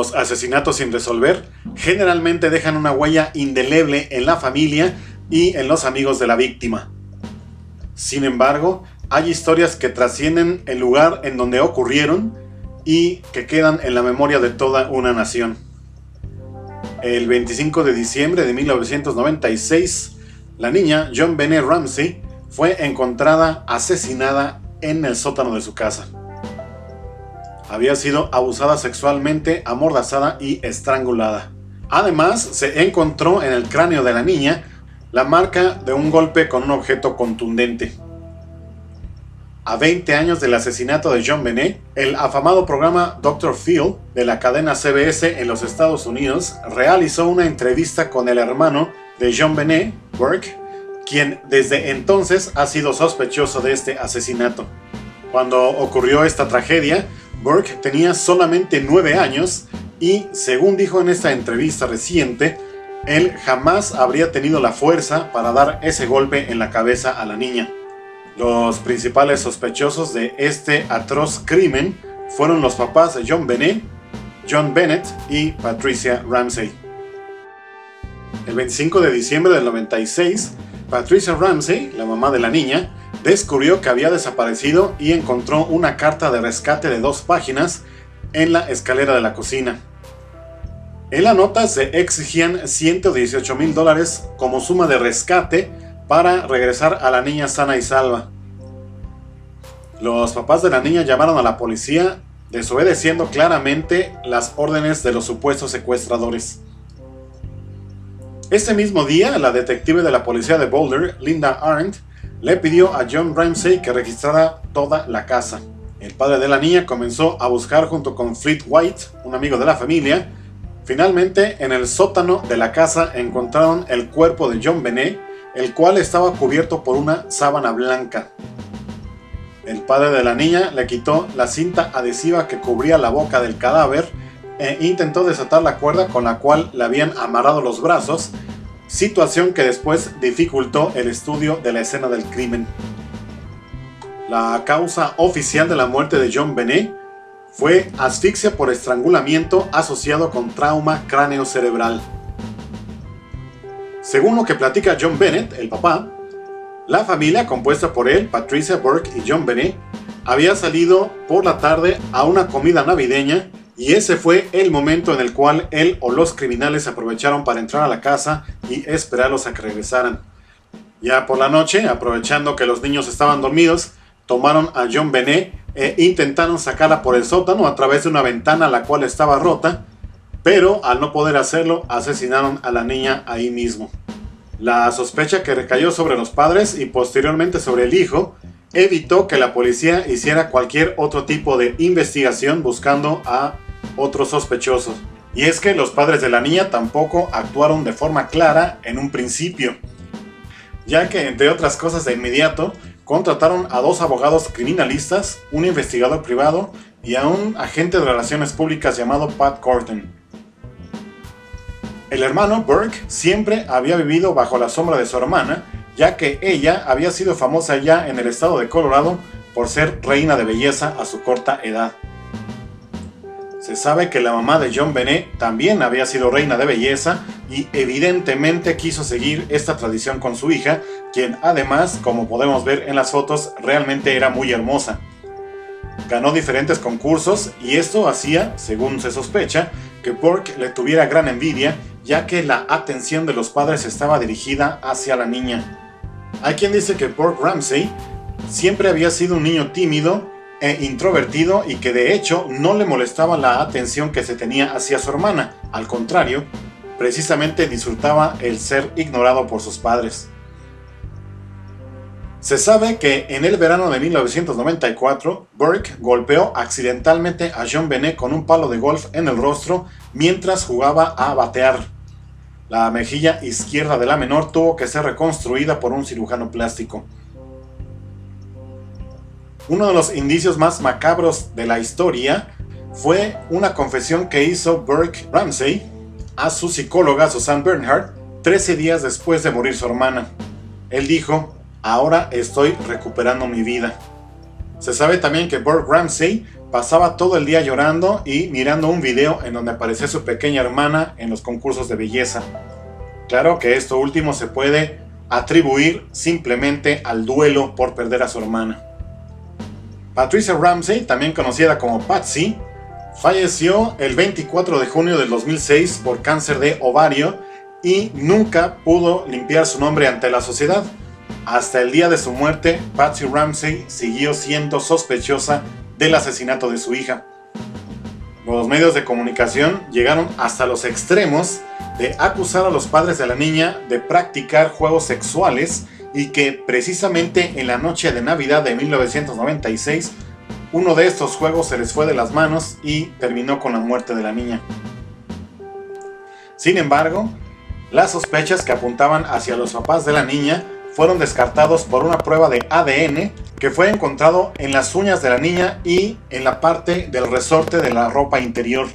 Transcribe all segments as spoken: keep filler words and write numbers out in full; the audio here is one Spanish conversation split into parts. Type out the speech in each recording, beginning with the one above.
Los asesinatos sin resolver generalmente dejan una huella indeleble en la familia y en los amigos de la víctima. Sin embargo, hay historias que trascienden el lugar en donde ocurrieron y que quedan en la memoria de toda una nación. El veinticinco de diciembre de mil novecientos noventa y seis, la niña JonBenét Ramsey fue encontrada asesinada en el sótano de su casa. Había sido abusada sexualmente, amordazada y estrangulada. Además, se encontró en el cráneo de la niña la marca de un golpe con un objeto contundente. A veinte años del asesinato de JonBenét, el afamado programa doctor Phil de la cadena C B S en los Estados Unidos realizó una entrevista con el hermano de JonBenét, Burke, quien desde entonces ha sido sospechoso de este asesinato. Cuando ocurrió esta tragedia, Burke tenía solamente nueve años y, según dijo en esta entrevista reciente, él jamás habría tenido la fuerza para dar ese golpe en la cabeza a la niña. Los principales sospechosos de este atroz crimen fueron los papás de JonBenét, John Bennett y Patricia Ramsey. El veinticinco de diciembre del noventa y seis, Patricia Ramsey, la mamá de la niña, descubrió que había desaparecido y encontró una carta de rescate de dos páginas en la escalera de la cocina. En la nota se exigían ciento dieciocho mil dólares como suma de rescate para regresar a la niña sana y salva. Los papás de la niña llamaron a la policía, desobedeciendo claramente las órdenes de los supuestos secuestradores. Ese mismo día, la detective de la policía de Boulder, Linda Arndt, le pidió a John Ramsey que registrara toda la casa. El padre de la niña comenzó a buscar junto con Fleet White, un amigo de la familia. Finalmente, en el sótano de la casa encontraron el cuerpo de JonBenét, el cual estaba cubierto por una sábana blanca. El padre de la niña le quitó la cinta adhesiva que cubría la boca del cadáver e intentó desatar la cuerda con la cual le habían amarrado los brazos, situación que después dificultó el estudio de la escena del crimen. La causa oficial de la muerte de JonBenét fue asfixia por estrangulamiento asociado con trauma craneocerebral. Según lo que platica John Bennett, el papá, la familia compuesta por él, Patricia, Burke y JonBenét había salido por la tarde a una comida navideña y ese fue el momento en el cual él o los criminales aprovecharon para entrar a la casa y esperarlos a que regresaran. Ya por la noche, aprovechando que los niños estaban dormidos, tomaron a JonBenét e intentaron sacarla por el sótano a través de una ventana la cual estaba rota, pero al no poder hacerlo, asesinaron a la niña ahí mismo. La sospecha que recayó sobre los padres y posteriormente sobre el hijo evitó que la policía hiciera cualquier otro tipo de investigación buscando a otros sospechosos. Y es que los padres de la niña tampoco actuaron de forma clara en un principio, ya que entre otras cosas de inmediato contrataron a dos abogados criminalistas, un investigador privado y a un agente de relaciones públicas llamado Pat Corton. El hermano Burke siempre había vivido bajo la sombra de su hermana, ya que ella había sido famosa ya en el estado de Colorado por ser reina de belleza a su corta edad. Se sabe que la mamá de JonBenét también había sido reina de belleza y evidentemente quiso seguir esta tradición con su hija, quien además, como podemos ver en las fotos, realmente era muy hermosa. Ganó diferentes concursos y esto hacía, según se sospecha, que Burke le tuviera gran envidia, ya que la atención de los padres estaba dirigida hacia la niña. Hay quien dice que Burke Ramsey siempre había sido un niño tímido e introvertido y que de hecho no le molestaba la atención que se tenía hacia su hermana. Al contrario, precisamente disfrutaba el ser ignorado por sus padres. Se sabe que en el verano de mil novecientos noventa y cuatro, Burke golpeó accidentalmente a JonBenét con un palo de golf en el rostro mientras jugaba a batear. La mejilla izquierda de la menor tuvo que ser reconstruida por un cirujano plástico. Uno de los indicios más macabros de la historia fue una confesión que hizo Burke Ramsey a su psicóloga Susan Bernhardt trece días después de morir su hermana. Él dijo: "Ahora estoy recuperando mi vida". Se sabe también que Burke Ramsey pasaba todo el día llorando y mirando un video en donde aparecía su pequeña hermana en los concursos de belleza. Claro que esto último se puede atribuir simplemente al duelo por perder a su hermana. Patricia Ramsey, también conocida como Patsy, falleció el veinticuatro de junio del dos mil seis por cáncer de ovario y nunca pudo limpiar su nombre ante la sociedad. Hasta el día de su muerte, Patsy Ramsey siguió siendo sospechosa del asesinato de su hija. Los medios de comunicación llegaron hasta los extremos de acusar a los padres de la niña de practicar juegos sexuales y que precisamente en la noche de Navidad de mil novecientos noventa y seis uno de estos juegos se les fue de las manos y terminó con la muerte de la niña. Sin embargo, las sospechas que apuntaban hacia los papás de la niña fueron descartados por una prueba de A D N que fue encontrado en las uñas de la niña y en la parte del resorte de la ropa interior.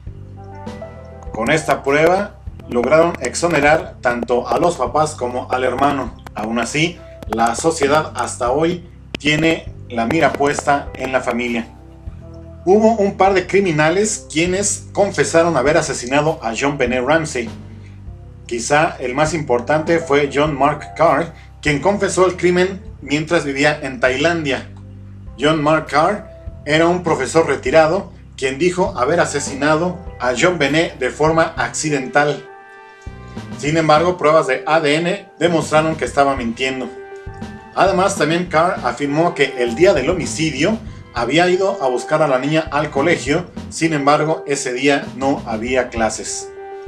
Con esta prueba lograron exonerar tanto a los papás como al hermano. Aún así, la sociedad hasta hoy tiene la mira puesta en la familia. Hubo un par de criminales quienes confesaron haber asesinado a JonBenét Ramsey. Quizá el más importante fue John Mark Carr, quien confesó el crimen mientras vivía en Tailandia. John Mark Carr era un profesor retirado quien dijo haber asesinado a JonBenét de forma accidental. Sin embargo, pruebas de A D N demostraron que estaba mintiendo. Además, también Carr afirmó que el día del homicidio había ido a buscar a la niña al colegio, sin embargo, ese día no había clases.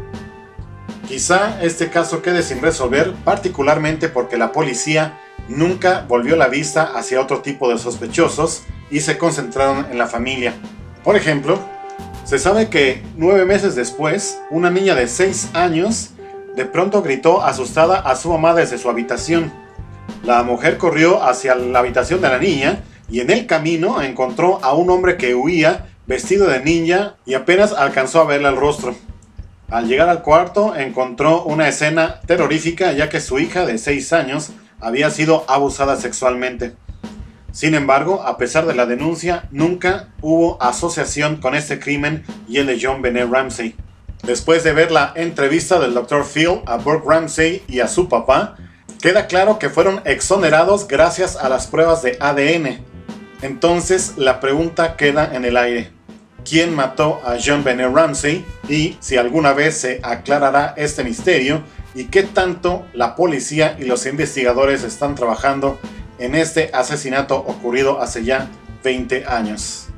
Quizá este caso quede sin resolver, particularmente porque la policía nunca volvió la vista hacia otro tipo de sospechosos y se concentraron en la familia. Por ejemplo, se sabe que nueve meses después, una niña de seis años de pronto gritó asustada a su mamá desde su habitación. La mujer corrió hacia la habitación de la niña y en el camino encontró a un hombre que huía vestido de ninja y apenas alcanzó a verle el rostro. Al llegar al cuarto encontró una escena terrorífica, ya que su hija de seis años había sido abusada sexualmente. Sin embargo, a pesar de la denuncia, nunca hubo asociación con este crimen y el de JonBenét Ramsey. Después de ver la entrevista del doctor Phil a Burke Ramsey y a su papá, queda claro que fueron exonerados gracias a las pruebas de A D N. Entonces la pregunta queda en el aire: ¿quién mató a JonBenét Ramsey? Y si alguna vez se aclarará este misterio y qué tanto la policía y los investigadores están trabajando en este asesinato ocurrido hace ya veinte años.